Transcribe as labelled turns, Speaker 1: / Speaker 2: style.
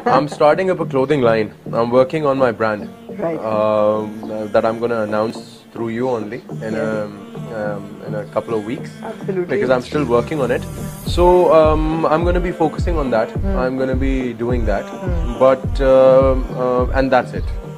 Speaker 1: I'm starting up a clothing line. I'm working on my brand.
Speaker 2: Right.
Speaker 1: That I'm going to announce through you only in a couple of weeks.
Speaker 2: Absolutely.
Speaker 1: Because I'm still working on it. So I'm going to be focusing on that. I'm going to be doing that. But and that's it.